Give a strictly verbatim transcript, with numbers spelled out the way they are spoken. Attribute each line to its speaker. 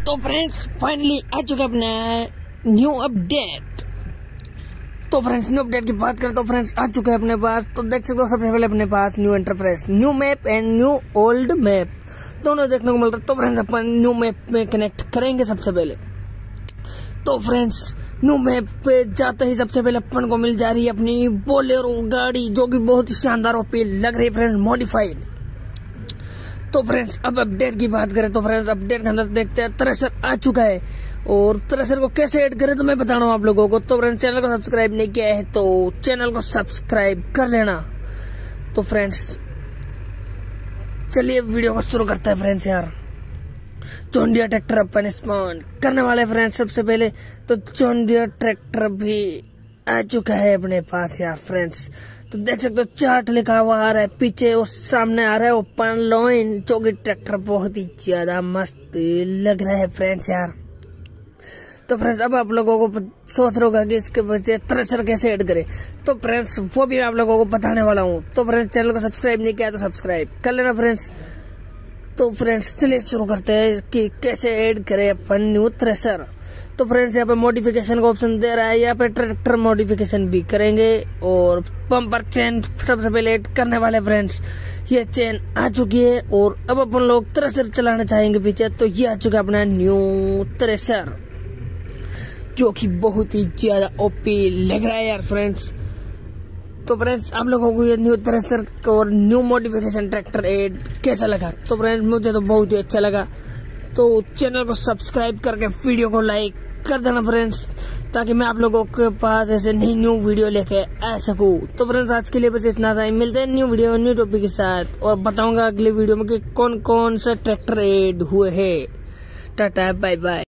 Speaker 1: तो friends finally आ चुका अपना न्यू अपडेट। तो फ्रेंड्स न्यू अपडेट की बात करें तो फ्रेंड्स आ चुका है अपने पास। तो देख सकते हो सबसे पहले अपने पास new interface, new map and new old map दोनों देखने को मिल रहा है। तो फ्रेंड्स अपन न्यू मैप में कनेक्ट करेंगे सबसे पहले। तो फ्रेंड्स न्यू मैप पे जाते ही सबसे पहले अपन को मिल जा रही है अपनी बोलेरो गाड़ी, जो कि बहुत ही शानदार ओपी लग रही है फ्रेंड्स, मॉडिफाइड। तो फ्रेंड्स अब अपडेट की बात करें तो फ्रेंड्स अपडेट के अंदर देखते हैं थ्रेशर आ चुका है, और थ्रेशर को कैसे ऐड करें तो मैं बता रहा हूँ आप लोगों को। तो फ्रेंड्स चैनल को सब्सक्राइब नहीं किया है तो चैनल को सब्सक्राइब कर लेना। तो फ्रेंड्स चलिए वीडियो को शुरू करते हैं फ्रेंड्स। यार जॉन डियर ट्रैक्टर अपन स्पॉन करने वाले फ्रेंड्स। सबसे पहले तो जॉन डियर ट्रैक्टर भी आ चुका है अपने पास यार फ्रेंड्स। तो देख सकते हो चार्ट लिखा हुआ आ रहा है पीछे, और सामने आ रहा है ओपन लोइन, जो कि ट्रैक्टर बहुत ही ज्यादा मस्त लग रहा है फ्रेंड्स यार। तो फ्रेंड्स अब आप लोगों को सोच रहे होगा कि इसके वजह थ्रेशर कैसे ऐड करें, तो फ्रेंड्स वो भी मैं आप लोगों को बताने वाला हूँ। तो फ्रेंड्स चैनल को सब्सक्राइब नहीं किया तो सब्सक्राइब कर लेना फ्रेंड्स। तो फ्रेंड्स चलिए शुरू करते हैं कि कैसे ऐड करें अपन न्यू थ्रेशर। तो फ्रेंड्स यहाँ पे मॉडिफिकेशन का ऑप्शन दे रहा है, यहाँ पे ट्रैक्टर मॉडिफिकेशन भी करेंगे, और पंपर चेन सबसे पहले ऐड करने वाले फ्रेंड्स। ये चेन आ चुकी है, और अब अपन लोग थ्रेशर चलाना चाहेंगे पीछे। तो ये आ चुका है अपना न्यू थ्रेशर, जो कि बहुत ही ज्यादा ओपी लग रहा है यार फ्रेंड्स। तो फ्रेंड्स आप लोगों को ये न्यू थ्रेशर और न्यू मॉडिफिकेशन ट्रैक्टर ऐड कैसा लगा? तो फ्रेंड्स मुझे तो बहुत ही अच्छा लगा। तो चैनल को सब्सक्राइब करके वीडियो को लाइक कर देना फ्रेंड्स, ताकि मैं आप लोगों के पास ऐसे नई न्यू वीडियो लेके आ सकूं। तो फ्रेंड्स आज के लिए बस इतना सा ही, मिलते हैं न्यू वीडियो न्यू टॉपिक के साथ, और बताऊंगा अगले वीडियो में कि कौन कौन से ट्रैक्टर ऐड हुए हैं। Tata bye bye.